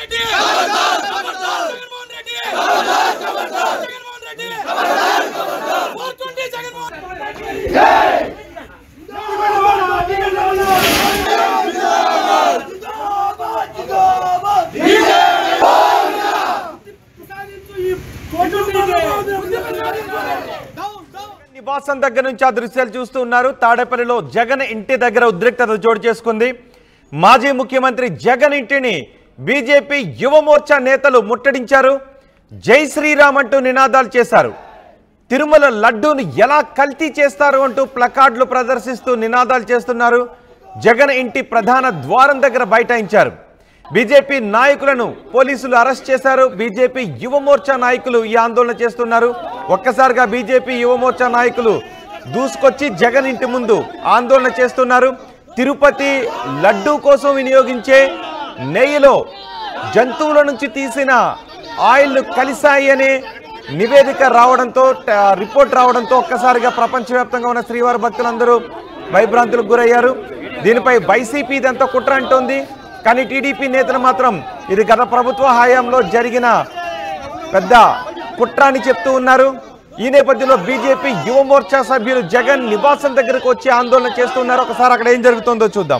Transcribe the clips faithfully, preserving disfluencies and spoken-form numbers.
నివాసం దగ్గర నుంచి ఆ దృశ్యాలు చూస్తూ ఉన్నారు. తాడేపల్లిలో జగన్ ఇంటి దగ్గర ఉద్రిక్తత చోటు చేసుకుంది. మాజీ ముఖ్యమంత్రి జగన్ ఇంటిని బీజేపీ యువ మోర్చా నేతలు ముట్టడించారు. జై శ్రీరామ్ అంటూ నినాదాలు చేశారు. తిరుమల లడ్డూను ఎలా కల్తీ చేస్తారు అంటూ ప్లకార్డులు ప్రదర్శిస్తూ నినాదాలు చేస్తున్నారు. జగన్ ఇంటి ప్రధాన ద్వారం దగ్గర బైఠాయించారు. బీజేపీ నాయకులను పోలీసులు అరెస్ట్ చేశారు. బీజేపీ యువ మోర్చా నాయకులు ఈ ఆందోళన చేస్తున్నారు. ఒక్కసారిగా బీజేపీ యువ మోర్చా నాయకులు దూసుకొచ్చి జగన్ ఇంటి ముందు ఆందోళన చేస్తున్నారు. తిరుపతి లడ్డూ కోసం వినియోగించే నెయ్యిలో జంతువుల నుంచి తీసిన ఆయిల్ కలిశాయి అనే నివేదిక రావడంతో రిపోర్ట్ రావడంతో ఒక్కసారిగా ప్రపంచవ్యాప్తంగా ఉన్న శ్రీవారి భక్తులందరూ భయభ్రాంతులకు గురయ్యారు. దీనిపై వైసీపీ ఇదంతా కుట్ర అంటోంది. కానీ టీడీపీ నేతలు మాత్రం ఇది గత ప్రభుత్వ హయాంలో జరిగిన పెద్ద కుట్ర అని చెప్తూ ఉన్నారు. ఈ నేపథ్యంలో బీజేపీ యువ మోర్చా సభ్యులు జగన్ నివాసం దగ్గరకు వచ్చి ఆందోళన చేస్తున్నారు. ఒకసారి అక్కడ ఏం జరుగుతుందో చూద్దాం.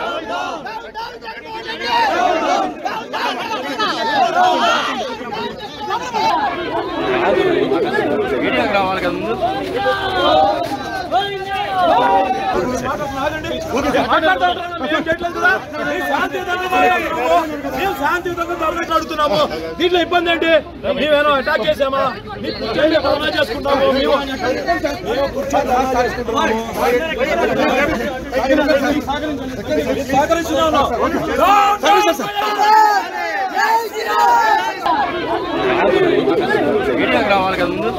దీంట్లో ఇబ్బంది ఏంటి? మేమేమో అటాక్ చేసామా? చేసుకుంటాము రావాలి కదా ముందు.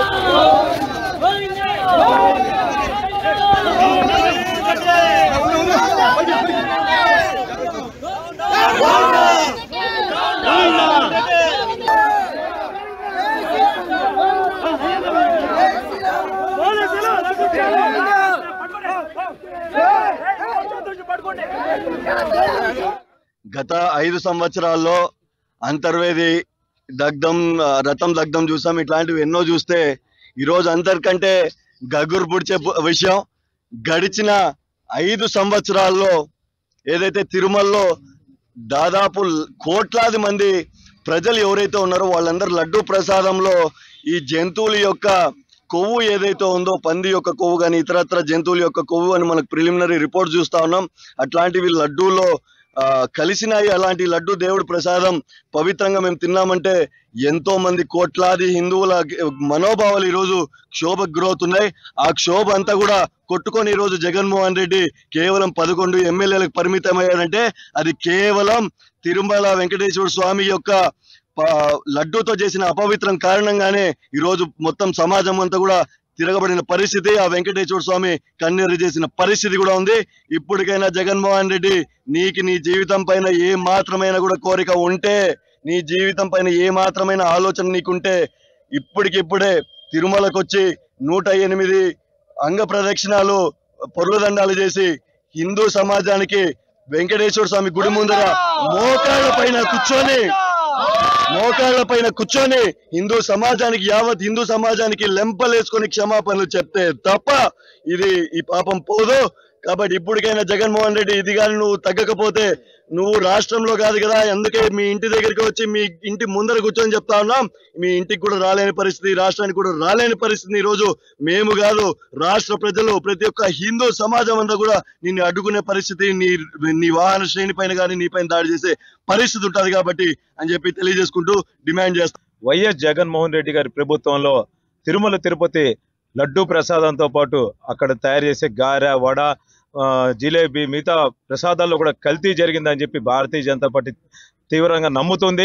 గత ఐదు సంవత్సరాల్లో అంతర్వేది దగ్ధం, రథం దగ్ధం చూసాం. ఇట్లాంటివి ఎన్నో చూస్తే ఈరోజు అందరికంటే గగురు పుడిచే విషయం, గడిచిన ఐదు సంవత్సరాల్లో ఏదైతే తిరుమలలో దాదాపు కోట్లాది మంది ప్రజలు ఎవరైతే ఉన్నారో వాళ్ళందరూ లడ్డూ ప్రసాదంలో ఈ జంతువుల యొక్క కొవ్వు ఏదైతే ఉందో, పంది యొక్క కొవ్వు కానీ ఇతరత్ర జంతువుల యొక్క కొవ్వు అని మనకు ప్రిలిమినరీ రిపోర్ట్ చూస్తా ఉన్నాం. అట్లాంటివి లడ్డూలో కలిసినాయి. అలాంటి లడ్డు దేవుడి ప్రసాదం పవిత్రంగా మేము తిన్నామంటే ఎంతో మంది కోట్లాది హిందువుల మనోభావాలు ఈరోజు క్షోభకు గురవుతున్నాయి. ఆ క్షోభ అంతా కూడా కొట్టుకొని ఈరోజు జగన్మోహన్ రెడ్డి కేవలం పదకొండు ఎమ్మెల్యేలకు పరిమితమయ్యారంటే అది కేవలం తిరుమల వెంకటేశ్వర స్వామి యొక్క లడ్డూతో చేసిన అపవిత్రం కారణంగానే ఈరోజు మొత్తం సమాజం అంతా కూడా తిరగబడిన పరిస్థితి, ఆ వెంకటేశ్వర స్వామి కన్నీరు చేసిన పరిస్థితి కూడా ఉంది. ఇప్పటికైనా జగన్మోహన్ రెడ్డి, నీకు నీ జీవితం పైన ఏ మాత్రమైన కూడా కోరిక ఉంటే, నీ జీవితం పైన ఏ మాత్రమైన ఆలోచన నీకుంటే ఇప్పటికిప్పుడే తిరుమలకు వచ్చి నూట ఎనిమిది అంగ ప్రదక్షిణాలు పొర్లుదండాలు చేసి హిందూ సమాజానికి వెంకటేశ్వర స్వామి గుడి ముందర మోకాళ్ళ పైన కూర్చొని మోకాళ్ళ పైన కూర్చొని హిందూ సమాజానికి, యావత్ హిందూ సమాజానికి లెంపలేసుకొని క్షమాపణలు చెప్తే తప్ప ఇది ఈ పాపం పోదు. కాబట్టి ఇప్పటికైనా జగన్మోహన్ రెడ్డి, ఇది కానీ నువ్వు తగ్గకపోతే నువ్వు రాష్ట్రంలో కాదు కదా, అందుకే మీ ఇంటి దగ్గరికి వచ్చి మీ ఇంటి ముందర కూర్చొని చెప్తా ఉన్నాం, మీ ఇంటికి కూడా రాలేని పరిస్థితి, రాష్ట్రానికి కూడా రాలేని పరిస్థితి ఈరోజు మేము కాదు రాష్ట్ర ప్రజలు, ప్రతి ఒక్క హిందూ సమాజం అంతా కూడా నిన్ను అడ్డుకునే పరిస్థితి, నీ నీ వాహన శ్రేణి పైన కానీ నీ పైన దాడి చేసే పరిస్థితి ఉంటుంది కాబట్టి అని చెప్పి తెలియజేసుకుంటూ డిమాండ్ చేస్తాం. వైఎస్ జగన్మోహన్ రెడ్డి గారి ప్రభుత్వంలో తిరుమల తిరుపతి లడ్డూ ప్రసాదంతో పాటు అక్కడ తయారు చేసే గారె, వడ, జిలేబీ, మిగతా ప్రసాదాల్లో కూడా కల్తీ జరిగిందని చెప్పి భారతీయ జనతా పార్టీ తీవ్రంగా నమ్ముతుంది.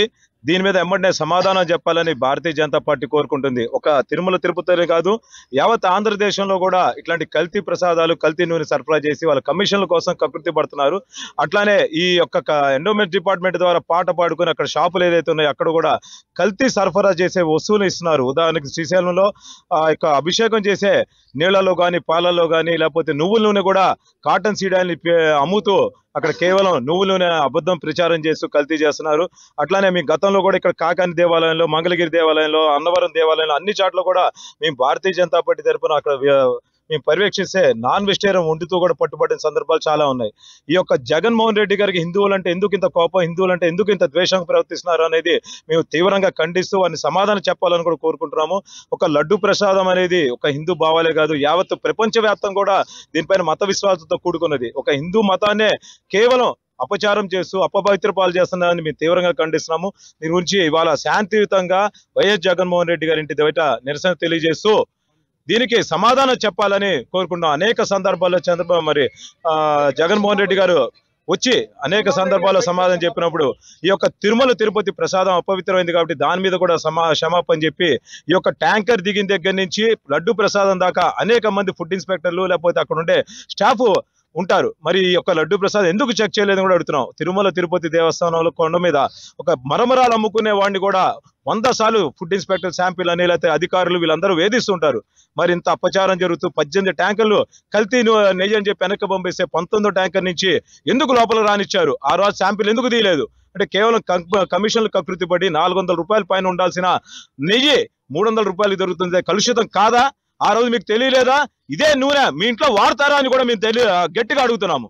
దీని మీద ఎమ్మటనే సమాధానం చెప్పాలని భారతీయ జనతా పార్టీ కోరుకుంటుంది. ఒక తిరుమల తిరుపతిలో కాదు, యావత్ ఆంధ్రదేశంలో కూడా ఇట్లాంటి కల్తీ ప్రసాదాలు, కల్తీ నూనె సరఫరా చేసి వాళ్ళ కమిషన్ల కోసం కకృతి పడుతున్నారు. అట్లానే ఈ యొక్క ఎండోమెంట్ డిపార్ట్మెంట్ ద్వారా పాట పాడుకుని అక్కడ షాపులు ఏదైతే ఉన్నాయో అక్కడ కూడా కల్తీ సరఫరా చేసే వస్తువులు ఇస్తున్నారు. ఉదాహరణకి శ్రీశైలంలో ఆ యొక్క అభిషేకం చేసే నీళ్లలో కానీ పాలల్లో కానీ లేకపోతే నువ్వుల నూనె కూడా కాటన్ సీడ్ ఆయిల్ అమ్ముతూ అక్కడ కేవలం నువ్వుల నూనె అబద్ధం ప్రచారం చేస్తూ కల్తీ చేస్తున్నారు. అట్లానే మీ గతంలో కూడా ఇక్కడ కాకాని దేవాలయంలో, మంగళగిరి దేవాలయంలో, అన్నవరం దేవాలయంలో అన్ని చోట్ల కూడా మేము భారతీయ జనతా పార్టీ తరఫున అక్కడ మేము పర్యవేక్షిస్తే నాన్ వెజిటేరియన్ వండుతూ కూడా పట్టుబడిన సందర్భాలు చాలా ఉన్నాయి. ఈ యొక్క జగన్మోహన్ రెడ్డి గారికి హిందువులు అంటే ఎందుకు ఇంత కోపం, హిందువులు అంటే ఎందుకు ఇంత ద్వేషంగా ప్రవర్తిస్తున్నారు అనేది మేము తీవ్రంగా ఖండిస్తూ వారిని సమాధానం చెప్పాలని కూడా కోరుకుంటున్నాము. ఒక లడ్డు ప్రసాదం అనేది ఒక హిందూ భావాలే కాదు, యావత్ ప్రపంచవ్యాప్తం కూడా దీనిపైన మత విశ్వాసంతో కూడుకున్నది. ఒక హిందూ మతాన్నే కేవలం అపచారం చేస్తూ అపవిత్ర పాలు చేస్తున్నారని మేము తీవ్రంగా ఖండిస్తున్నాము. దీని గురించి ఇవాళ శాంతియుతంగా వైఎస్ జగన్మోహన్ రెడ్డి గారి ఇంటి బయట నిరసన తెలియజేస్తూ దీనికి సమాధానం చెప్పాలని కోరుకుంటున్నాం. అనేక సందర్భాల్లో చంద్రబాబు మరి ఆ జగన్మోహన్ రెడ్డి గారు వచ్చి అనేక సందర్భాల్లో సమాధానం చెప్పినప్పుడు ఈ యొక్క తిరుమల తిరుపతి ప్రసాదం అపవిత్రమైంది కాబట్టి దాని మీద కూడా సమా క్షమాపణ చెప్పి ఈ యొక్క ట్యాంకర్ దిగిన దగ్గర నుంచి లడ్డు ప్రసాదం దాకా అనేక మంది ఫుడ్ ఇన్స్పెక్టర్లు లేకపోతే అక్కడ ఉండే స్టాఫ్ ఉంటారు. మరి ఈ యొక్క లడ్డు ప్రసాదం ఎందుకు చెక్ చేయలేదని కూడా అడుగుతున్నాం. తిరుమల తిరుపతి దేవస్థానంలో కొండ మీద ఒక మరమరాలు అమ్ముకునే వాడిని కూడా వంద సార్లు ఫుడ్ ఇన్స్పెక్టర్ శాంపిల్ అని లేకపోతే అధికారులు వీళ్ళందరూ వేధిస్తుంటారు. మరి ఇంత అపచారం జరుగుతూ పద్దెనిమిది ట్యాంకర్లు కల్తీ నెయ్యి అని చెప్పి వెనక్కి పంపిస్తే పంతొమ్మిదో ట్యాంకర్ నుంచి ఎందుకు లోపల రానిచ్చారు? ఆ రోజు శాంపిల్ ఎందుకు తీయలేదు? అంటే కేవలం కమిషన్లు కకృతి పడి నాలుగు వందల రూపాయల పైన ఉండాల్సిన నెయ్యి మూడు వందల రూపాయలు దొరుకుతుంది. కలుషితం కాదా? ఆ రోజు మీకు తెలియలేదా? ఇదే నూనె మీ ఇంట్లో వాడతారా అని కూడా మేము తెలియ గట్టిగా అడుగుతున్నాము.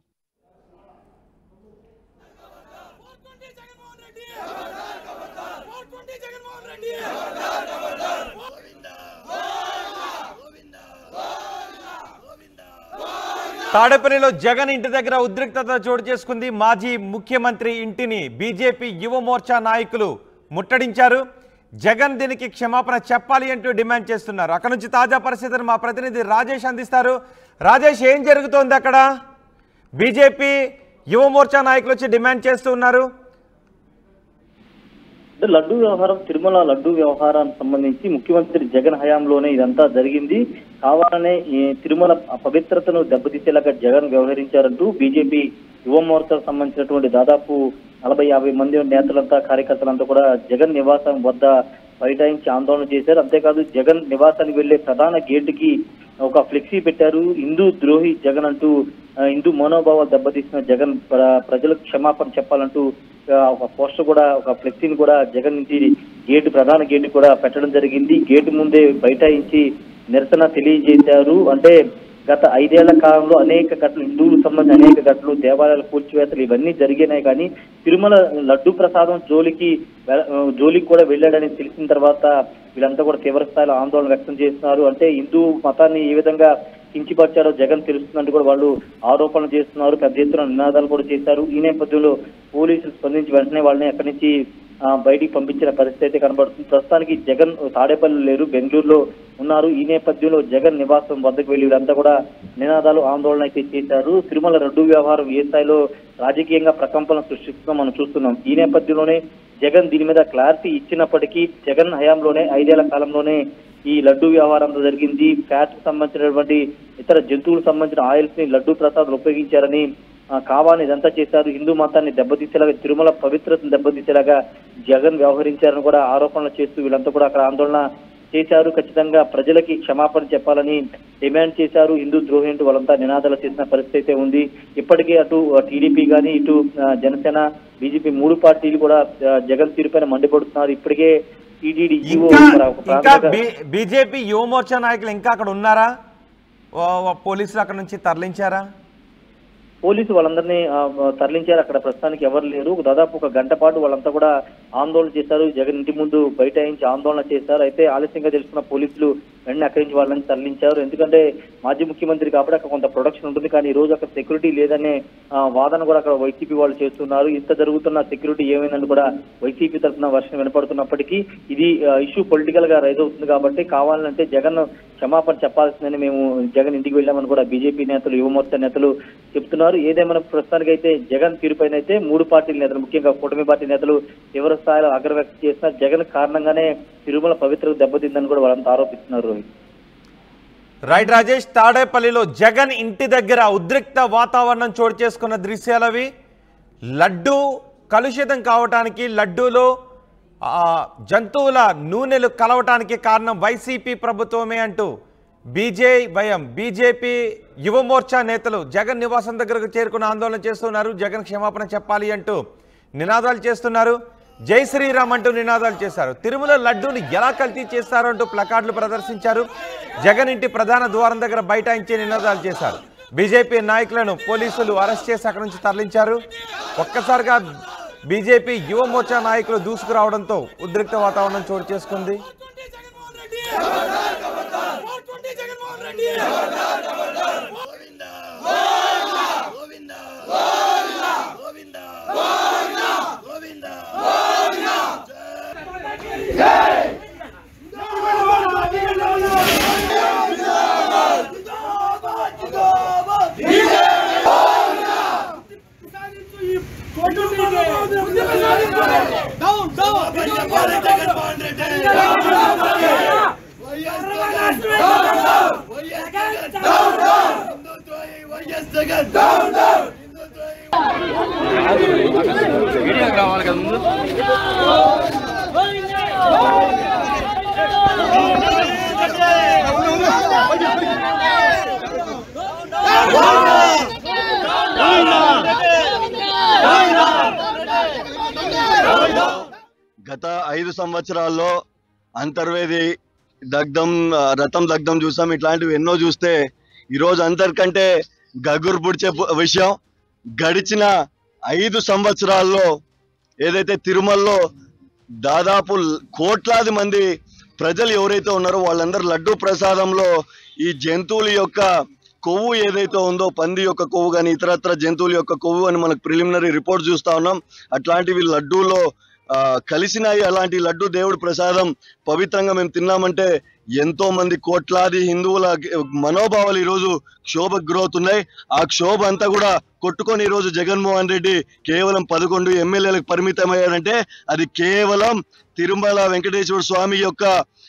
తాడేపల్లిలో జగన్ ఇంటి దగ్గర ఉద్రిక్తత చోటు చేసుకుంది. మాజీ ముఖ్యమంత్రి ఇంటిని బీజేపీ యువ మోర్చా నాయకులు ముట్టడించారు. జగన్ దీనికి క్షమాపణ చెప్పాలి అంటూ డిమాండ్ చేస్తున్నారు. అక్కడ నుంచి తాజా పరిస్థితిని మా ప్రతినిధి రాజేష్ అందిస్తారు. రాజేష్, ఏం జరుగుతోంది అక్కడ? బీజేపీ యువ మోర్చా నాయకులు వచ్చి డిమాండ్ చేస్తూ ఉన్నారు. లడ్డు వ్యవహారం, తిరుమల లడ్డు వ్యవహారానికి సంబంధించి ముఖ్యమంత్రి జగన్ హయాంలోనే ఇదంతా జరిగింది. కావాలనే ఈ తిరుమల పవిత్రతను దెబ్బతీసేలాగా జగన్ వ్యవహరించారంటూ బీజేపీ యువ మోర్చాకు సంబంధించినటువంటి దాదాపు నలభై యాభై మంది నేతలంతా కార్యకర్తలంతా కూడా జగన్ నివాసం వద్ద బైఠాయించి ఆందోళన చేశారు. అంతేకాదు జగన్ నివాసానికి వెళ్లే ప్రధాన గేటుకి ఒక ఫ్లెక్సీ పెట్టారు. హిందూ ద్రోహి జగన్ అంటూ, హిందూ మనోభావాలు దెబ్బతీసిన జగన్ ప్రజలకు క్షమాపణ చెప్పాలంటూ ఒక పోస్టర్ కూడా, ఒక ఫ్లెక్సీని కూడా జగన్ నుంచి గేటు ప్రధాన గేటు కూడా పెట్టడం జరిగింది. గేటు ముందే బైఠాయించి నిరసన తెలియజేశారు. అంటే గత ఐదేళ్ల కాలంలో అనేక ఘటనలు, హిందువులకు సంబంధించి అనేక ఘటనలు, దేవాలయాల కూల్చివేతలు ఇవన్నీ జరిగినాయి. కానీ తిరుమల లడ్డు ప్రసాదం జోలికి జోలికి కూడా వెళ్ళాడని తెలిసిన తర్వాత వీళ్ళంతా కూడా తీవ్ర స్థాయిలో ఆందోళన వ్యక్తం చేస్తున్నారు. అంటే హిందూ మతాన్ని ఏ విధంగా కించిపరిచారో జగన్ తెలుస్తుందంటూ కూడా వాళ్ళు ఆరోపణలు చేస్తున్నారు. పెద్ద ఎత్తున నినాదాలు కూడా చేశారు. ఈ నేపథ్యంలో పోలీసులు స్పందించి వెంటనే వాళ్ళని అక్కడి నుంచి బయటికి పంపించిన పరిస్థితి అయితే కనబడుతుంది. ప్రస్తుతానికి జగన్ తాడేపల్లి లేరు, బెంగళూరులో ఉన్నారు. ఈ నేపథ్యంలో జగన్ నివాసం వద్దకు వెళ్లి వీళ్ళంతా కూడా నినాదాలు, ఆందోళన అయితే చేశారు. తిరుమల లడ్డు వ్యవహారం ఏ స్థాయిలో రాజకీయంగా ప్రకంపన సృష్టిస్తుందో మనం చూస్తున్నాం. ఈ నేపథ్యంలోనే జగన్ దీని మీద క్లారిటీ ఇచ్చినప్పటికీ జగన్ హయాంలోనే ఐదేళ్ల కాలంలోనే ఈ లడ్డు వ్యవహారంతో జరిగింది. ఫ్యాట్ సంబంధించినటువంటి ఇతర జంతువులకు సంబంధించిన ఆయిల్స్ ని లడ్డు ప్రసాదాలు ఉపయోగించారని కావాలని ఇదంతా చేశారు. హిందూ మతాన్ని దెబ్బతీసేలాగా, తిరుమల పవిత్రతను దెబ్బతీసేలాగా జగన్ వ్యవహరించారని కూడా ఆరోపణలు చేస్తూ వీళ్ళంతా కూడా అక్కడ ఆందోళన చేశారు. ఖచ్చితంగా ప్రజలకి క్షమాపణ చెప్పాలని డిమాండ్ చేశారు. హిందూ ద్రోహి అంటూ వాళ్ళంతా నినాదాలు చేసిన పరిస్థితి అయితే ఉంది. ఇప్పటికే అటు టీడీపీ కానీ, ఇటు జనసేన, బీజేపీ మూడు పార్టీలు కూడా జగన్ తీరుపైన మండిపడుతున్నారు. ఇప్పటికే టీటీడీ బీజేపీ యువ మోర్చా నాయకులు ఇంకా అక్కడ ఉన్నారా? పోలీసులు అక్కడ నుంచి తరలించారా? పోలీసు వాళ్ళందరినీ తరలించారు. అక్కడ ప్రస్తుతానికి ఎవరు లేరు. దాదాపు ఒక గంట పాటు వాళ్ళంతా కూడా ఆందోళన చేశారు. జగన్ ఇంటి ముందు బైఠాయించి ఆందోళన చేశారు. అయితే ఆలస్యంగా తెలుసుకున్న పోలీసులు వెంటనే అక్కడి నుంచి వాళ్ళని తరలించారు. ఎందుకంటే మాజీ ముఖ్యమంత్రి కాబట్టి అక్కడ కొంత ప్రొడక్షన్ ఉంటుంది, కానీ ఈ రోజు అక్కడ సెక్యూరిటీ లేదనే వాదన కూడా అక్కడ వైసీపీ వాళ్ళు చేస్తున్నారు. ఇంత జరుగుతున్న సెక్యూరిటీ ఏమైందని కూడా వైసీపీ తరఫున వర్షం వినపడుతున్నప్పటికీ ఇది ఇష్యూ పొలిటికల్ గా రైజ్ అవుతుంది కాబట్టి కావాలంటే జగన్ క్షమాపణ చెప్పాల్సిందని మేము జగన్ ఇంటికి వెళ్ళామని కూడా బీజేపీ నేతలు, యువమోర్చా నేతలు చెప్తున్నారు. ఏదేమైనా ప్రస్తుతానికైతే జగన్ తీరుపైన అయితే మూడు పార్టీల నేతలు, ముఖ్యంగా కూటమి పార్టీ నేతలు తీవ్ర స్థాయిలో ఆగ్రహం చేసిన జగన్ కారణంగానే తిరుమల పవిత్రకు దెబ్బతిందని కూడా వాళ్ళంతా ఆరోపిస్తున్నారు. రోహిత్. రైట్ రాజేష్, తాడేపల్లిలో జగన్ ఇంటి దగ్గర ఉద్రిక్త వాతావరణం చోటు చేసుకున్న దృశ్యాలవి. లడ్డు కలుషితం కావటానికి, లడ్డూలో జంతువుల నూనెలు కలవటానికి కారణం వైసీపీ ప్రభుత్వమే అంటూ బీజే వయం బీజేపీ యువమోర్చా నేతలు జగన్ నివాసం దగ్గరకు చేరుకుని ఆందోళన చేస్తున్నారు. జగన్ క్షమాపణ చెప్పాలి అంటూ నినాదాలు చేస్తున్నారు. జై శ్రీరామ్ అంటూ నినాదాలు చేశారు. తిరుమల లడ్డూని ఎలా కల్తీ చేస్తారో అంటూ ప్లకార్డులు ప్రదర్శించారు. జగన్ ఇంటి ప్రధాన ద్వారం దగ్గర బైఠాయించే నినాదాలు చేశారు. బీజేపీ నాయకులను పోలీసులు అరెస్ట్ చేసి అక్కడి నుంచి తరలించారు. ఒక్కసారిగా బీజేపీ యువ మోర్చా నాయకులు దూసుకురావడంతో ఉద్రిక్త వాతావరణం చోటు చేసుకుంది. గత ఐదు సంవత్సరాల్లో అంతర్వేది దగ్ధం, రథం దగ్ధం చూసాం. ఇట్లాంటివి ఎన్నో చూస్తే ఈరోజు అందరికంటే గగురు పుడిచే విషయం, గడిచిన ఐదు సంవత్సరాల్లో ఏదైతే తిరుమలలో దాదాపు కోట్లాది మంది ప్రజలు ఎవరైతే ఉన్నారో వాళ్ళందరూ లడ్డూ ప్రసాదంలో ఈ జంతువుల యొక్క కొవ్వు ఏదైతే ఉందో, పంది యొక్క కొవ్వు కానీ ఇతరత్ర జంతువుల యొక్క కొవ్వు అని మనకు ప్రిలిమినరీ రిపోర్ట్ చూస్తా ఉన్నాం. అట్లాంటివి లడ్డూలో కలిసినాయి. అలాంటి లడ్డు దేవుడి ప్రసాదం పవిత్రంగా మేము తిన్నామంటే ఎంతో మంది కోట్లాది హిందువుల మనోభావాలు ఈరోజు క్షోభకు గురవుతున్నాయి. ఆ క్షోభ అంతా కూడా కొట్టుకొని ఈరోజు జగన్మోహన్ రెడ్డి కేవలం పదకొండు ఎమ్మెల్యేలకు పరిమితమయ్యారంటే అది కేవలం తిరుమల వెంకటేశ్వర స్వామి యొక్క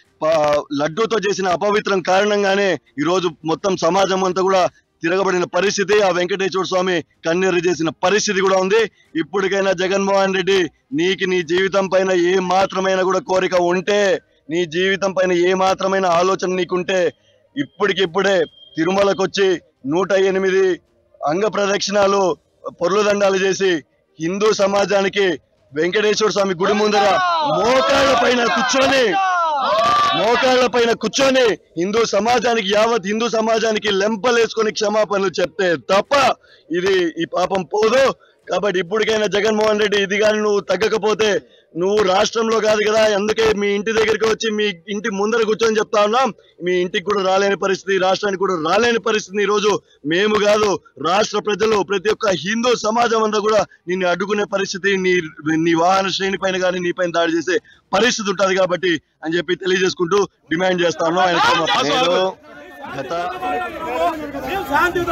లడ్డూతో చేసిన అపవిత్రం కారణంగానే ఈరోజు మొత్తం సమాజం అంతా కూడా తిరగబడిన పరిస్థితి, ఆ వెంకటేశ్వర స్వామి కన్నీరు చేసిన పరిస్థితి కూడా ఉంది. ఇప్పటికైనా జగన్మోహన్ రెడ్డి, నీకు నీ జీవితం పైన ఏ మాత్రమైన కూడా కోరిక ఉంటే, నీ జీవితం పైన ఏ మాత్రమైన ఆలోచన నీకుంటే ఇప్పటికిప్పుడే తిరుమలకు వచ్చి నూట ఎనిమిది అంగ ప్రదక్షిణాలు పొర్లు దండాలు చేసి హిందూ సమాజానికి వెంకటేశ్వర స్వామి గుడి ముందర మోకాళ్ళ పైన కూర్చొని మోకాళ్ళ పైన కూర్చొని హిందూ సమాజానికి, యావత్ హిందూ సమాజానికి లెంపలేసుకొని క్షమాపణలు చెప్తే తప్ప ఇది ఈ పాపం పోదు. కాబట్టి ఇప్పటికైనా జగన్మోహన్ రెడ్డి, ఇది కానీ నువ్వు తగ్గకపోతే నువ్వు రాష్ట్రంలో కాదు కదా, అందుకే మీ ఇంటి దగ్గరికి వచ్చి మీ ఇంటి ముందర కూర్చొని చెప్తా ఉన్నాం, మీ ఇంటికి కూడా రాలేని పరిస్థితి, రాష్ట్రానికి కూడా రాలేని పరిస్థితి. ఈరోజు మేము కాదు, రాష్ట్ర ప్రజలు, ప్రతి ఒక్క హిందూ సమాజం అంతా కూడా నిన్ను అడ్డుకునే పరిస్థితి, నీ నీ వాహన శ్రేణి పైన కానీ నీ పైన దాడి చేసే పరిస్థితి ఉంటుంది కాబట్టి అని చెప్పి తెలియజేసుకుంటూ డిమాండ్ చేస్తా ఉన్నాం. ఆయన గత